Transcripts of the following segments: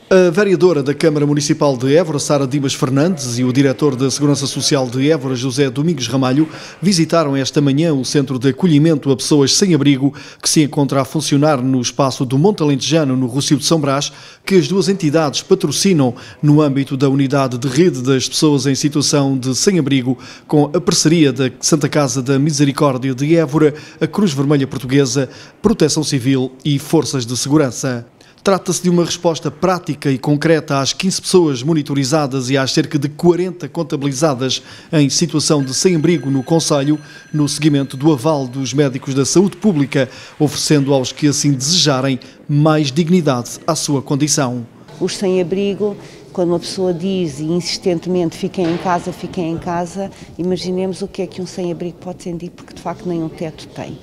A vereadora da Câmara Municipal de Évora, Sara Dimas Fernandes, e o diretor da Segurança Social de Évora, José Domingos Ramalho, visitaram esta manhã o Centro de Acolhimento a Pessoas Sem Abrigo, que se encontra a funcionar no espaço do Monte Alentejano, no Rossio de São Brás, que as duas entidades patrocinam no âmbito da Unidade de Rede das Pessoas em Situação de Sem-Abrigo, com a parceria da Santa Casa da Misericórdia de Évora, a Cruz Vermelha Portuguesa, Proteção Civil e Forças de Segurança. Trata-se de uma resposta prática e concreta às 15 pessoas monitorizadas e às cerca de 40 contabilizadas em situação de sem-abrigo no concelho, no seguimento do aval dos médicos da saúde pública, oferecendo aos que assim desejarem mais dignidade à sua condição. Os sem-abrigo, quando uma pessoa diz insistentemente fiquem em casa, imaginemos o que é que um sem-abrigo pode sentir, porque de facto nem um teto tem.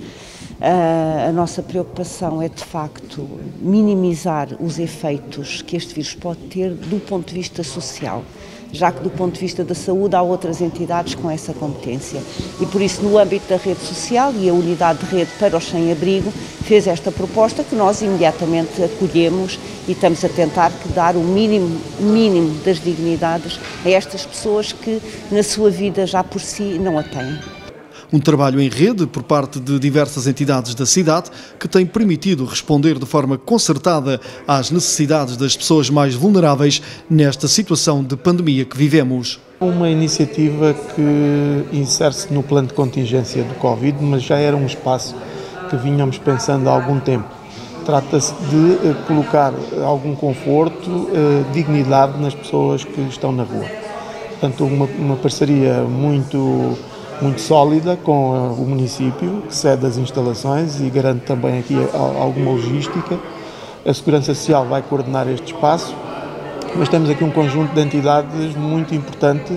A nossa preocupação é, de facto, minimizar os efeitos que este vírus pode ter do ponto de vista social, já que do ponto de vista da saúde há outras entidades com essa competência. E por isso, no âmbito da rede social e a unidade de rede para os sem-abrigo, fez esta proposta que nós imediatamente acolhemos e estamos a tentar dar o mínimo das dignidades a estas pessoas que na sua vida já por si não a têm. Um trabalho em rede por parte de diversas entidades da cidade que tem permitido responder de forma concertada às necessidades das pessoas mais vulneráveis nesta situação de pandemia que vivemos. Uma iniciativa que insere-se no plano de contingência do Covid, mas já era um espaço que vínhamos pensando há algum tempo. Trata-se de colocar algum conforto, dignidade nas pessoas que estão na rua. Portanto, uma parceria muito sólida com o município, que cede as instalações e garante também aqui alguma logística. A Segurança Social vai coordenar este espaço, mas temos aqui um conjunto de entidades muito importantes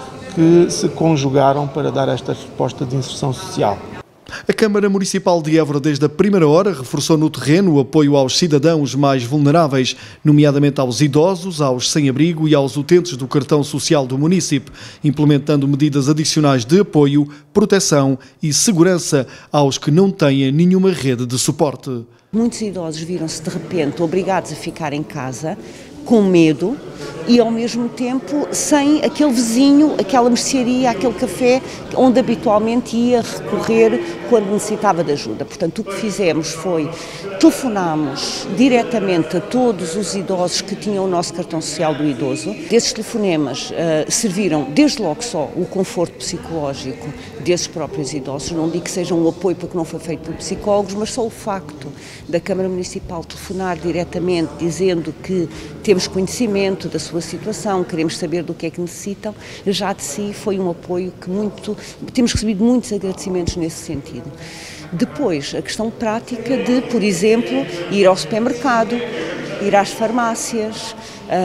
que se conjugaram para dar esta resposta de inserção social. A Câmara Municipal de Évora, desde a primeira hora, reforçou no terreno o apoio aos cidadãos mais vulneráveis, nomeadamente aos idosos, aos sem-abrigo e aos utentes do cartão social do município, implementando medidas adicionais de apoio, proteção e segurança aos que não têm nenhuma rede de suporte. Muitos idosos viram-se de repente obrigados a ficar em casa, com medo e ao mesmo tempo sem aquele vizinho, aquela mercearia, aquele café onde habitualmente ia recorrer quando necessitava de ajuda. Portanto, o que fizemos foi telefonámos diretamente a todos os idosos que tinham o nosso cartão social do idoso. Desses telefonemas serviram desde logo só o conforto psicológico desses próprios idosos. Não digo que seja um apoio porque não foi feito por psicólogos, mas só o facto da Câmara Municipal telefonar diretamente dizendo que temos conhecimento da sua situação, queremos saber do que é que necessitam, já de si foi um apoio que temos recebido muitos agradecimentos nesse sentido. Depois, a questão prática de, por exemplo, ir ao supermercado, ir às farmácias,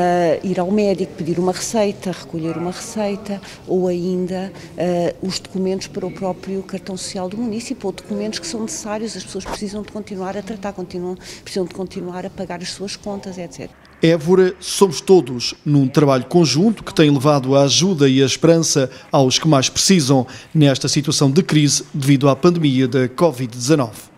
ir ao médico, pedir uma receita, recolher uma receita, ou ainda os documentos para o próprio cartão social do município, ou documentos que são necessários, as pessoas precisam de continuar a tratar, precisam de continuar a pagar as suas contas, etc. Évora somos todos, num trabalho conjunto que tem levado a ajuda e a esperança aos que mais precisam nesta situação de crise devido à pandemia da Covid-19.